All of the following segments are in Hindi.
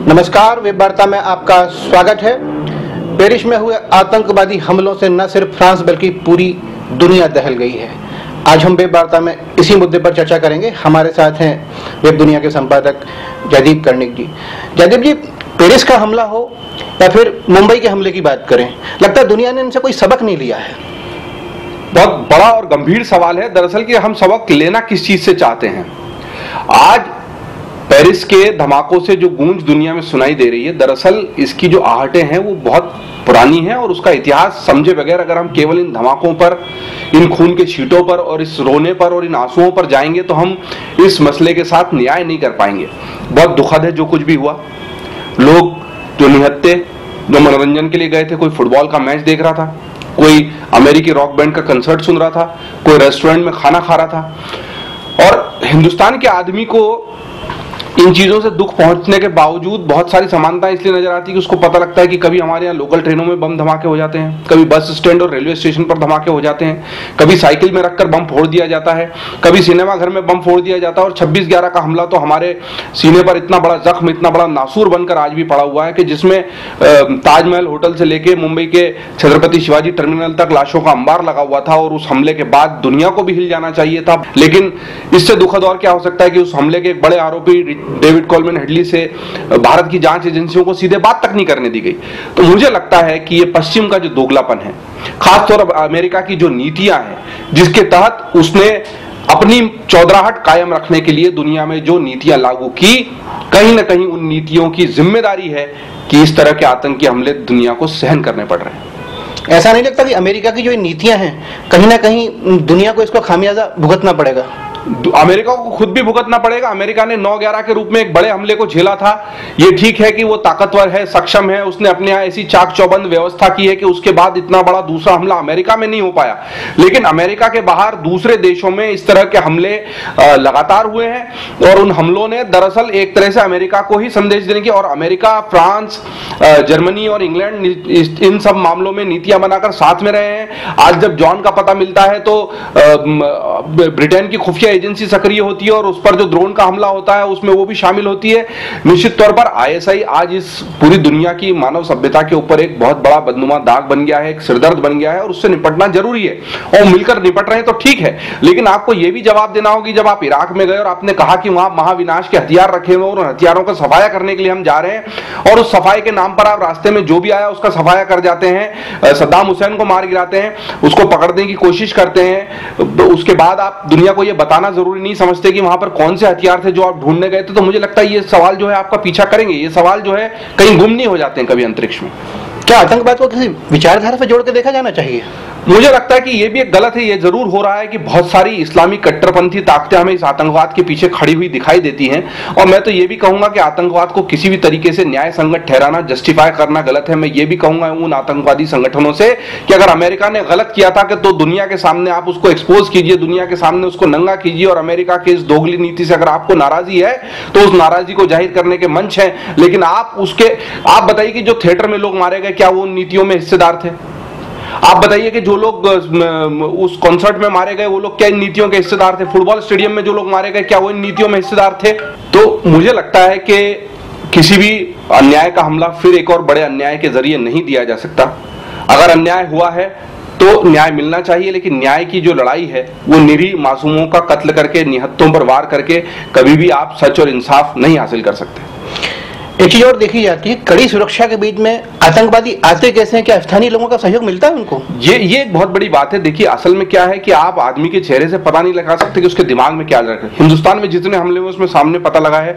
नमस्कार, वेब वार्ता में आपका स्वागत है। पेरिस में हुए आतंकवादी हमलों से न सिर्फ फ्रांस बल्कि पूरी दुनिया दहल गई है। आज हम वेब वार्ता में इसी मुद्दे पर चर्चा करेंगे। हमारे साथ हैं वेब दुनिया के संपादक जयदीप कर्णिक जी। जयदीप जी, पेरिस का हमला हो या फिर मुंबई के हमले की बात करें, लगता है दुनिया ने इनसे कोई सबक नहीं लिया है। बहुत बड़ा और गंभीर सवाल है दरअसल कि हम सबक लेना किस चीज से चाहते हैं। आज पेरिस के धमाकों से जो गूंज दुनिया में सुनाई दे रही है, दरअसल इसकी जो आहटें हैं वो बहुत पुरानी हैं और उसका इतिहास समझे बगैर अगर हम केवल इन धमाकों पर, इन खून के छींटों पर और इस रोने पर और इन आंसुओं पर जाएंगे तो हम इस मसले के साथ न्याय नहीं कर पाएंगे। बहुत दुखद है जो कुछ भी हुआ। लोग जो निहत्थे, जो मनोरंजन के लिए गए थे, कोई फुटबॉल का मैच देख रहा था, कोई अमेरिकी रॉक बैंड का कंसर्ट सुन रहा था, कोई रेस्टोरेंट में खाना खा रहा था, और हिंदुस्तान के आदमी को इन चीजों से दुख पहुंचने के बावजूद बहुत सारी समानताएं इसलिए नजर आती है कि उसको पता लगता है कि कभी हमारे यहाँ लोकल ट्रेनों में बम धमाके हो जाते हैं, कभी बस स्टैंड और रेलवे स्टेशन पर धमाके हो जाते हैं, कभी साइकिल में रखकर बम फोड़ दिया जाता है, कभी सिनेमा घर में बम फोड़ दिया जाता है। और 26/11 का हमला तो हमारे सीने पर इतना बड़ा जख्म, इतना बड़ा नासूर बनकर आज भी पड़ा हुआ है कि जिसमें ताजमहल होटल से लेके मुंबई के छत्रपति शिवाजी टर्मिनल तक लाशों का अंबार लगा हुआ था। और उस हमले के बाद दुनिया को भी हिल जाना चाहिए था, लेकिन इससे दुखद और क्या हो सकता है कि उस हमले के एक बड़े आरोपी डेविड कोलमैन हेडली से भारत की जांच एजेंसियों को सीधे बात तक नहीं करने दी गई। तो मुझे लगता है कि ये पश्चिम का जो दोगलापन है, खासतौर पर अमेरिका की जो नीतियां हैं, जिसके तहत उसने अपनी चौधराहट कायम रखने के लिए दुनिया में जो नीतियां लागू की, कहीं ना कहीं उन नीतियों की जिम्मेदारी है कि इस तरह के आतंकी हमले दुनिया को सहन करने पड़ रहे हैं। ऐसा नहीं लगता कि अमेरिका की जो नीतियां हैं, कहीं ना कहीं दुनिया को इसको खामियाजा भुगतना पड़ेगा? अमेरिका को खुद भी भुगतना पड़ेगा। अमेरिका ने 9/11 के रूप में एक बड़े हमले को झेला था। ये ठीक है कि वो ताकतवर है, सक्षम है, उसने अपने यहाँ ऐसी चाक चौबंद व्यवस्था की है कि उसके बाद इतना बड़ा दूसरा हमला अमेरिका में नहीं हो पाया। लेकिन अमेरिका के बाहर दूसरे देशों में इस तरह के हमले लगातार हुए हैं और उन हमलों ने दरअसल एक तरह से अमेरिका को ही संदेश देने की, और अमेरिका, फ्रांस, जर्मनी और इंग्लैंड इन सब मामलों में नीतियां बनाकर साथ में रहे हैं। आज जब जॉन का पता मिलता है तो ब्रिटेन की खुफिया एजेंसी सक्रिय होती है और उस पर जो ड्रोन का हमला होता है उसमें वो भी शामिल होती है। निश्चित तौर पर आईएसआई आज इस पूरी दुनिया की मानव सभ्यता के ऊपर एक बहुत बड़ा बदनुमा दाग बन गया है, एक सिरदर्द बन गया है और उससे निपटना जरूरी है, और मिलकर निपट रहे हैं तो ठीक है। लेकिन आपको यह भी जवाब देना होगा, जब आप इराक में गए और आपने कहा कि वहां महाविनाश के हथियार रखे हुए और उन हथियारों का सफाया करने के लिए हम जा रहे हैं, और उस सफाई के नाम पर आप रास्ते में जो भी आया उसका सफाया कर जाते हैं, सद्दाम हुसैन को मार गिराते हैं, उसको पकड़ने की कोशिश करते हैं, तो उसके बाद आप दुनिया को यह बताना जरूरी नहीं समझते कि वहां पर कौन से हथियार थे जो आप ढूंढने गए थे। तो मुझे लगता है ये सवाल जो है आपका पीछा करेंगे, ये सवाल जो है कहीं गुम नहीं हो जाते हैं कभी अंतरिक्ष में। क्या आतंकवाद को किसी विचारधारा से जोड़ के देखा जाना चाहिए? मुझे लगता है कि यह भी एक गलत है। यह जरूर हो रहा है कि बहुत सारी इस्लामी कट्टरपंथी ताकतें हमें इस आतंकवाद के पीछे खड़ी हुई दिखाई देती हैं, और मैं तो यह भी कहूंगा कि आतंकवाद को किसी भी तरीके से न्याय संगत ठहराना, जस्टिफाई करना गलत है। मैं ये भी कहूंगा उन आतंकवादी संगठनों से कि अगर अमेरिका ने गलत किया था कि तो दुनिया के सामने आप उसको एक्सपोज कीजिए, दुनिया के सामने उसको नंगा कीजिए, और अमेरिका की इस दोगली नीति से अगर आपको नाराजगी है तो उस नाराजगी को जाहिर करने के मंच है। लेकिन आप बताइए कि जो थिएटर में लोग मारे गए, क्या वो उन नीतियों में हिस्सेदार थे? आप बताइए कि जो लोग उस कॉन्सर्ट में मारे गए वो लोग क्या इन नीतियों के हिस्सेदार थे? फुटबॉल स्टेडियम में जो लोग मारे गए, क्या वो इन नीतियों में हिस्सेदार थे? तो मुझे लगता है कि किसी भी अन्याय का हमला फिर एक और बड़े अन्याय के जरिए नहीं दिया जा सकता। अगर अन्याय हुआ है तो न्याय मिलना चाहिए, लेकिन न्याय की जो लड़ाई है वो निरीह मासूमों का कत्ल करके, निहत्तों पर वार करके कभी भी आप सच और इंसाफ नहीं हासिल कर सकते। एक चीज और देखी जाती है, कड़ी सुरक्षा के बीच में आतंकवादी आते कैसे हैं? क्या स्थानीय लोगों का सहयोग मिलता है उनको? ये एक बहुत बड़ी बात है। देखिए, असल में क्या है कि आप आदमी के चेहरे से पता नहीं लगा सकते कि उसके दिमाग में क्या रखा है। हिंदुस्तान में जितने हमले हुए उसमें सामने पता लगा है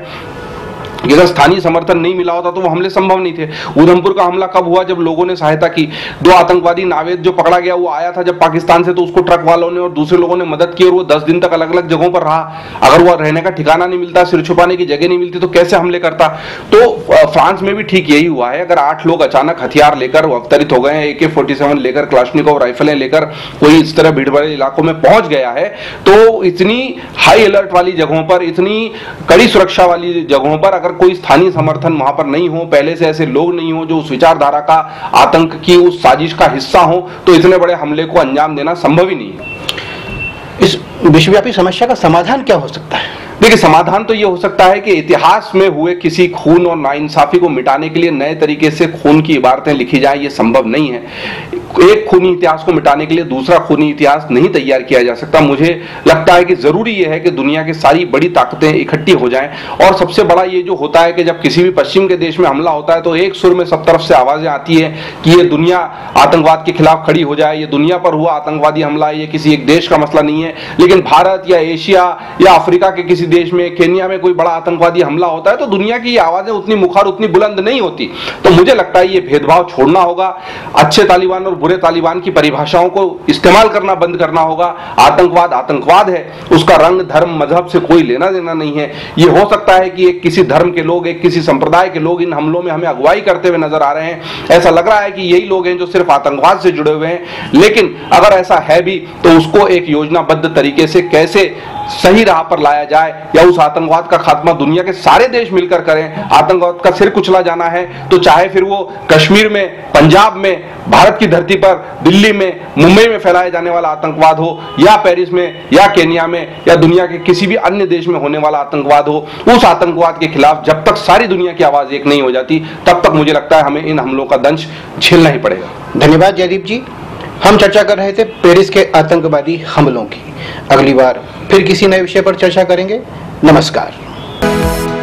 कि अगर स्थानीय समर्थन नहीं मिला होता तो वो हमले संभव नहीं थे। उधमपुर का हमला कब हुआ? जब लोगों ने सहायता की। 2 आतंकवादी नावेद जो पकड़ा गया वो आया था जब पाकिस्तान से, तो उसको ट्रक वालों ने और दूसरे लोगों ने मदद की और वो 10 दिन तक अलग अलग जगहों पर रहा। अगर वो रहने का ठिकाना नहीं मिलता, सिर छुपाने की जगह नहीं मिलती, तो कैसे हमले करता? तो फ्रांस में भी ठीक यही हुआ है। अगर 8 लोग अचानक हथियार लेकर अवतरित हो गए हैं, AK-47 लेकर, क्लाशनिकोव राइफलें लेकर कोई इस तरह भीड़ भाड़ इलाकों में पहुंच गया है, तो इतनी हाई अलर्ट वाली जगहों पर, इतनी कड़ी सुरक्षा वाली जगहों पर अगर कोई स्थानीय समर्थन वहां पर नहीं हो, पहले से ऐसे लोग नहीं हो जो उस विचारधारा का, आतंक की उस साजिश का हिस्सा हो, तो इतने बड़े हमले को अंजाम देना संभव ही नहीं है। इस विश्वव्यापी समस्या का समाधान क्या हो सकता है? देखिए, समाधान तो ये हो सकता है कि इतिहास में हुए किसी खून और नाइंसाफी को मिटाने के लिए नए तरीके से खून की इबारतें लिखी जाएं, ये संभव नहीं है। एक खूनी इतिहास को मिटाने के लिए दूसरा खूनी इतिहास नहीं तैयार किया जा सकता। मुझे लगता है कि जरूरी यह है कि दुनिया की सारी बड़ी ताकतें इकट्ठी हो जाएं, और सबसे बड़ा ये जो होता है कि जब किसी भी पश्चिम के देश में हमला होता है तो एक सुर में सब तरफ से आवाजें आती है कि ये दुनिया आतंकवाद के खिलाफ खड़ी हो जाए, ये दुनिया पर हुआ आतंकवादी हमला, ये किसी एक देश का मसला नहीं है। लेकिन भारत या एशिया या अफ्रीका के किसी देश में, केन्या में कोई बड़ा आतंकवादी हमला होता है तो दुनिया की आवाजें उतनी मुखर, उतनी बुलंद नहीं होती। तो मुझे लगता है ये भेदभाव छोड़ना होगा, अच्छे तालिबान और बुरे तालिबान की परिभाषाओं को इस्तेमाल करना बंद करना होगा। आतंकवाद आतंकवाद है, उसका रंग, धर्म, मजहब से कोई लेना देना नहीं है। ये हो सकता है कि एक किसी धर्म के लोग, एक किसी संप्रदाय के लोग इन हमलों में हमें अगुवाई करते हुए नजर आ रहे हैं। ऐसा लग रहा है कि यही लोग हैं जो सिर्फ आतंकवाद से जुड़े हुए हैं, लेकिन अगर ऐसा है भी तो उसको एक योजनाबद्ध तरीके से कैसे सही राह पर लाया जाए, या उस आतंकवाद का खात्मा दुनिया के सारे देश मिलकर करें। आतंकवाद का सिर कुचला जाना है तो चाहे फिर वो कश्मीर में, पंजाब में, भारत की धरती पर, दिल्ली में, मुंबई में फैलाया जाने वाला आतंकवाद हो, या पेरिस में, या केन्या में, या दुनिया के किसी भी अन्य देश में होने वाला आतंकवाद हो, उस आतंकवाद के खिलाफ जब तक सारी दुनिया की आवाज एक नहीं हो जाती तब तक मुझे लगता है हमें इन हमलों का दंश झेलना ही पड़ेगा। धन्यवाद जयदीप जी। हम चर्चा कर रहे थे पेरिस के आतंकवादी हमलों की। अगली बार फिर किसी नए विषय पर चर्चा करेंगे। नमस्कार।